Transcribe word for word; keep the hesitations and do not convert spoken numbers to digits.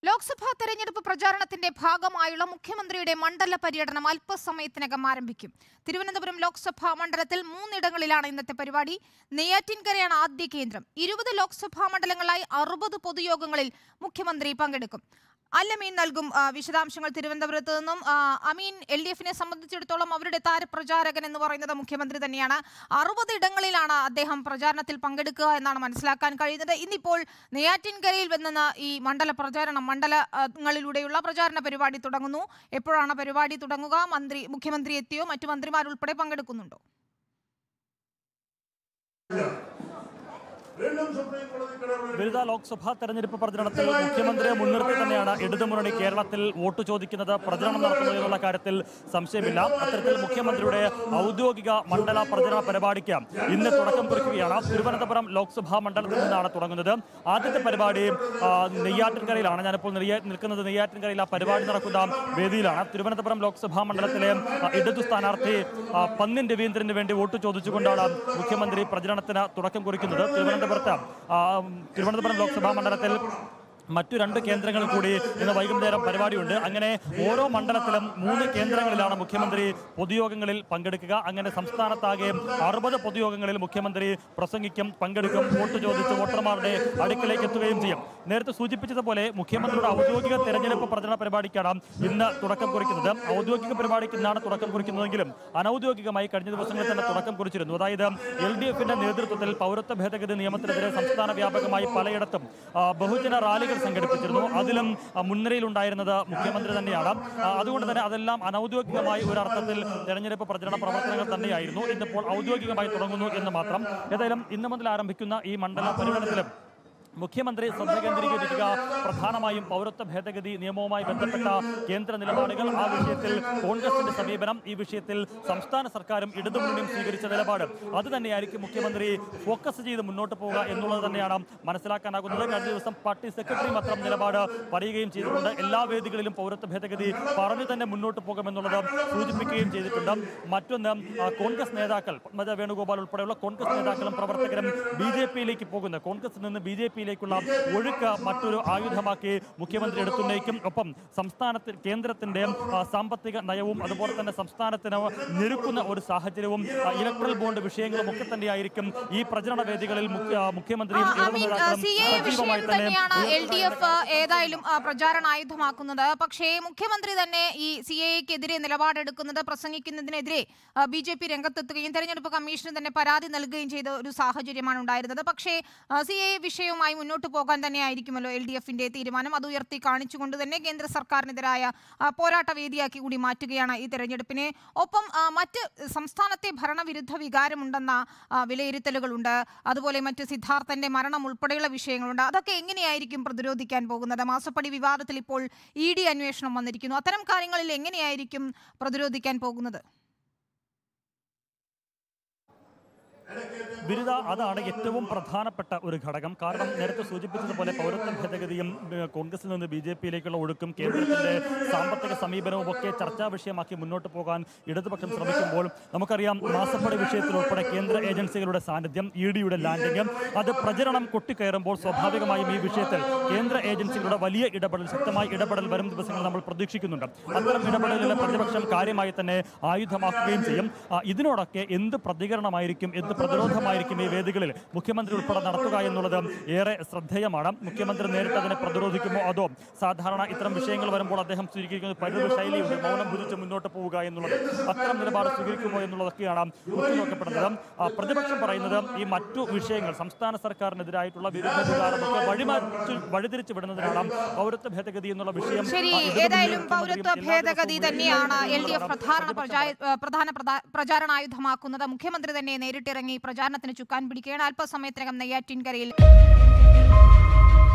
ലോക്സഭാ തെരഞ്ഞെടുപ്പ് പ്രചാരണത്തിന്റെ ഭാഗമായുള്ള മുഖ്യമന്ത്രിയുടെ മണ്ഡല പര്യടനം അല്പസമയത്തിനകം ആരംഭിക്കും. തിരുവനന്തപുരം ലോക്സഭാ മണ്ഡലത്തിൽ മൂന്നിടങ്ങളിലാണ് ഇന്നത്തെ പരിപാടി. നെയ്യാറ്റിൻകരയാണ് ആദ്യ കേന്ദ്രം. ഇരുപത് ലോക്സഭാ മണ്ഡലങ്ങളായി അറുപത് പൊതുയോഗങ്ങളിൽ മുഖ്യമന്ത്രി പങ്കെടുക്കും. അല്ലമീൻ നൽകും വിശദാംശങ്ങൾ തിരുവനന്തപുരത്ത് നിന്നും. അമീൻ, എൽ ഡി എഫിനെ സംബന്ധിച്ചിടത്തോളം അവരുടെ താരപ്രചാരകൻ എന്ന് പറയുന്നത് മുഖ്യമന്ത്രി തന്നെയാണ്. അറുപത് ഇടങ്ങളിലാണ് അദ്ദേഹം പ്രചാരണത്തിൽ പങ്കെടുക്കുക എന്നാണ് മനസ്സിലാക്കാൻ കഴിയുന്നത്. ഇന്നിപ്പോൾ നെയ്യാറ്റിൻകരയിൽ വന്ന ഈ മണ്ഡല പ്രചാരണം മണ്ഡലങ്ങളിലൂടെയുള്ള പ്രചാരണ പരിപാടി തുടങ്ങുന്നു. എപ്പോഴാണ് പരിപാടി തുടങ്ങുക? മന്ത്രി മുഖ്യമന്ത്രി എത്തിയോ? മറ്റു മന്ത്രിമാരുൾപ്പെടെ പങ്കെടുക്കുന്നുണ്ടോ? വിവിധ ലോക്സഭാ തെരഞ്ഞെടുപ്പ് പ്രചരണത്തിൽ മുഖ്യമന്ത്രിയെ മുൻനിർത്തി തന്നെയാണ് ഇടതുമുന്നണി കേരളത്തിൽ വോട്ട് ചോദിക്കുന്നത്, പ്രചരണം നടത്തുന്നതിനുള്ള കാര്യത്തിൽ സംശയമില്ല. അത്തരത്തിൽ മുഖ്യമന്ത്രിയുടെ ഔദ്യോഗിക മണ്ഡല പ്രചരണ പരിപാടിക്ക് ഇന്ന് തുടക്കം കുറിക്കുകയാണ്. തിരുവനന്തപുരം ലോക്സഭാ മണ്ഡലത്തിൽ നിന്നാണ് തുടങ്ങുന്നത്. ആദ്യത്തെ പരിപാടി നെയ്യാറ്റിൻകരയിലാണ്. ഞാനിപ്പോൾ നിൽക്കുന്നത് നെയ്യാറ്റിൻകരയിൽ ആ പരിപാടി നടക്കുന്ന വേദിയിലാണ്. തിരുവനന്തപുരം ലോക്സഭാ മണ്ഡലത്തിലെ ഇടതു സ്ഥാനാർത്ഥി പന്നിൻ രവീന്ദ്രന് വേണ്ടി വോട്ട് ചോദിച്ചുകൊണ്ടാണ് മുഖ്യമന്ത്രി പ്രചരണത്തിന് തുടക്കം കുറിക്കുന്നത്. തിരുവനന്തപുരത്ത് തിരുവനന്തപുരം ലോക്സഭാ മണ്ഡലത്തിൽ മറ്റു രണ്ട് കേന്ദ്രങ്ങളിൽ കൂടി ഇന്ന് വൈകുന്നേരം പരിപാടിയുണ്ട്. അങ്ങനെ ഓരോ മണ്ഡലത്തിലും മൂന്ന് കേന്ദ്രങ്ങളിലാണ് മുഖ്യമന്ത്രി പൊതുയോഗങ്ങളിൽ പങ്കെടുക്കുക. അങ്ങനെ സംസ്ഥാനത്താകെ അറുപത് പൊതുയോഗങ്ങളിൽ മുഖ്യമന്ത്രി പ്രസംഗിക്കും, പങ്കെടുക്കും, വോട്ട് ചോദിച്ച് വോട്ടർമാരുടെ അടുക്കിലേക്ക് എത്തുകയും ചെയ്യും. നേരത്തെ സൂചിപ്പിച്ചതുപോലെ മുഖ്യമന്ത്രിയുടെ ഔദ്യോഗിക തെരഞ്ഞെടുപ്പ് പ്രചരണ പരിപാടിക്കാണ് ഇന്ന് തുടക്കം കുറിക്കുന്നത്. ഔദ്യോഗിക പരിപാടിക്ക് ഇന്നാണ് തുടക്കം കുറിക്കുന്നതെങ്കിലും അനൌദ്യോഗികമായി കഴിഞ്ഞ ദിവസങ്ങളിൽ തന്നെ തുടക്കം കുറിച്ചിരുന്നു. അതായത് എൽ ഡി എഫിന്റെ നേതൃത്വത്തിൽ പൗരത്വ ഭേദഗതി നിയമത്തിനെതിരെ സംസ്ഥാന വ്യാപകമായി പലയിടത്തും ബഹുജന റാലികൾ സംഘടിപ്പിച്ചിരുന്നു. അതിലും മുൻനിരയിലുണ്ടായിരുന്നത് മുഖ്യമന്ത്രി തന്നെയാണ്. അതുകൊണ്ട് തന്നെ അതെല്ലാം അനൌദ്യോഗികമായി ഒരർത്ഥത്തിൽ തെരഞ്ഞെടുപ്പ് പ്രചരണ പ്രവർത്തനങ്ങൾ തന്നെയായിരുന്നു. ഇന്നിപ്പോൾ ഔദ്യോഗികമായി തുടങ്ങുന്നു എന്ന് മാത്രം. ഏതായാലും ഇന്നു മുതൽ ആരംഭിക്കുന്ന ഈ മണ്ഡല പര്യടനത്തിലും മുഖ്യമന്ത്രി ശ്രദ്ധ കേന്ദ്രീകരിക്കുക പ്രധാനമായും പൗരത്വ ഭേദഗതി നിയമവുമായി ബന്ധപ്പെട്ട കേന്ദ്ര നിലപാടുകൾ, ആ വിഷയത്തിൽ കോൺഗ്രസിന്റെ സമീപനം, ഈ വിഷയത്തിൽ സംസ്ഥാന സർക്കാരും ഇടതുമുന്നണിയും സ്വീകരിച്ച നിലപാട്, അത് തന്നെയായിരിക്കും മുഖ്യമന്ത്രി ഫോക്കസ് ചെയ്ത് മുന്നോട്ട് പോവുക എന്നുള്ളത് തന്നെയാണ് മനസ്സിലാക്കാനാകുന്നത്. കഴിഞ്ഞ ദിവസം പാർട്ടി സെക്രട്ടറി മാത്രം നിലപാട് പറയുകയും ചെയ്തിട്ടുണ്ട്. എല്ലാ വേദികളിലും പൗരത്വ ഭേദഗതി പറഞ്ഞു തന്നെ മുന്നോട്ട് പോകുമെന്നുള്ളത് സൂചിപ്പിക്കുകയും ചെയ്തിട്ടുണ്ട്. മറ്റൊന്ന്, കോൺഗ്രസ് നേതാക്കൾ പത്മജ വേണുഗോപാൽ ഉൾപ്പെടെയുള്ള കോൺഗ്രസ് നേതാക്കളും പ്രവർത്തകരും ബി ജെ പിയിലേക്ക് പോകുന്നത്, കോൺഗ്രസിൽ നിന്ന് ബി ജെ പി ിലേക്കുള്ള ഒഴുക്ക് മറ്റൊരു ആയുധമാക്കി മുഖ്യമന്ത്രി എടുത്തുന്നയിക്കും. ഒപ്പം സംസ്ഥാനത്തിൽ കേന്ദ്രത്തിന്റെ സാമ്പത്തിക നയവും അതുപോലെ തന്നെ സംസ്ഥാനത്തിന് ഞെരുക്കുന്ന ഒരു സാഹചര്യവും ഇലക്ട്രൽ ബോണ്ട് വിഷയങ്ങളും ഒക്കെ തന്നെയായിരിക്കും ഈ പ്രചരണ വേദികളിൽ മുഖ്യമന്ത്രിയും എൽ ഡി എഫ് ഏതായാലും പ്രചാരണ ആയുധമാക്കുന്നത്. പക്ഷേ മുഖ്യമന്ത്രി തന്നെ ഈ സി എക്കെതിരെ നിലപാടെടുക്കുന്നത്, പ്രസംഗിക്കുന്നതിനെതിരെ ബി ജെ പി രംഗത്തെത്തുകയും തെരഞ്ഞെടുപ്പ് കമ്മീഷന് തന്നെ പരാതി നൽകുകയും ചെയ്ത ഒരു സാഹചര്യമാണ് ഉണ്ടായിരുന്നത്. പക്ഷേ സി എ വിഷയവുമായി മുന്നോട്ട് പോകാൻ തന്നെയായിരിക്കുമല്ലോ എൽ ഡി എഫിന്റെ തീരുമാനം. അത് ഉയർത്തി കാണിച്ചുകൊണ്ട് തന്നെ കേന്ദ്ര സർക്കാരിനെതിരായ പോരാട്ട വേദിയാക്കി കൂടി മാറ്റുകയാണ് ഈ തെരഞ്ഞെടുപ്പിനെ. ഒപ്പം മറ്റ് സംസ്ഥാനത്തെ ഭരണവിരുദ്ധ വികാരമുണ്ടെന്ന വിലയിരുത്തലുകളുണ്ട്. അതുപോലെ മറ്റ് സിദ്ധാർത്ഥന്റെ മരണം ഉൾപ്പെടെയുള്ള വിഷയങ്ങളുണ്ട്. അതൊക്കെ എങ്ങനെയായിരിക്കും പ്രതിരോധിക്കാൻ പോകുന്നത്? മാസപ്പടി വിവാദത്തിൽ ഇപ്പോൾ ഇ ഡി അന്വേഷണം വന്നിരിക്കുന്നു. അത്തരം കാര്യങ്ങളിൽ എങ്ങനെയായിരിക്കും പ്രതിരോധിക്കാൻ പോകുന്നത്? ബിരുദ അതാണ് ഏറ്റവും പ്രധാനപ്പെട്ട ഒരു ഘടകം. കാരണം നേരത്തെ സൂചിപ്പിച്ചതുപോലെ പൗരത്വ ഭേദഗതിയും കോൺഗ്രസിൽ നിന്ന് ബി ജെ പിയിലേക്കുള്ള ഒഴുക്കും കേന്ദ്രത്തിന്റെ സാമ്പത്തിക സമീപനവും ഒക്കെ ചർച്ചാ വിഷയമാക്കി മുന്നോട്ട് പോകാൻ ഇടതുപക്ഷം ശ്രമിക്കുമ്പോൾ നമുക്കറിയാം മാസപ്പടി വിഷയത്തിൽ ഉൾപ്പെടെ കേന്ദ്ര ഏജൻസികളുടെ സാന്നിധ്യം, ഇ ഡിയുടെ ലാൻഡിംഗ്, അത് പ്രചരണം കൊട്ടിക്കയറുമ്പോൾ സ്വാഭാവികമായും ഈ വിഷയത്തിൽ കേന്ദ്ര ഏജൻസികളുടെ വലിയ ഇടപെടൽ, ശക്തമായ ഇടപെടൽ വരും ദിവസങ്ങൾ നമ്മൾ പ്രതീക്ഷിക്കുന്നുണ്ട്. അത്തരം ഇടപെടലിലെ പ്രതിപക്ഷം കാര്യമായി തന്നെ ആയുധമാക്കുകയും ചെയ്യും. ഇതിനോടൊക്കെ എന്ത് പ്രതികരണമായിരിക്കും, എന്ത് പ്രതിരോധമായിരിക്കും ഈ വേദികളിൽ മുഖ്യമന്ത്രി ഉൾപ്പെടെ നടത്തുക എന്നുള്ളത് ഏറെ ശ്രദ്ധേയമാണ്. മുഖ്യമന്ത്രി നേരിട്ട് അതിനെ പ്രതിരോധിക്കുമോ, അതോ സാധാരണ ഇത്തരം വിഷയങ്ങൾ വരുമ്പോൾ അദ്ദേഹം സ്വീകരിക്കുന്ന പരിധി ശൈലിയുണ്ട്, മൗനം ഭുജിച്ച് മുന്നോട്ട് പോവുക എന്നുള്ളത്, അത്തരം നിലപാട് സ്വീകരിക്കുമോ എന്നുള്ളതൊക്കെയാണ് ഉറ്റുനോക്കപ്പെടുന്നത്. പ്രതിപക്ഷം പറയുന്നത് ഈ മറ്റു വിഷയങ്ങൾ, സംസ്ഥാന സർക്കാരിനെതിരായിട്ടുള്ള വിരുദ്ധ വികാരമൊക്കെ വഴിമാറ്റി വഴിതിരിച്ചു വിടുന്നതിനാണ് പൗരത്വ ഭേദഗതി എന്നുള്ള വിഷയം. ശരി, ഏതായാലും പൗരത്വ ഭേദഗതി തന്നെയാണ് എൽ ഡി എഫ് പ്രധാന പ്രധാന പ്രചാരണായുധമാക്കുന്നത്. മുഖ്യമന്ത്രി തന്നെ നേരിട്ടിറങ്ങി പ്രചാരണത്തിന് ചുക്കാൻ പിടിക്കുകയാണ്. അല്പസമയത്തിനകം നെയ്യാറ്റിൻകരയിൽ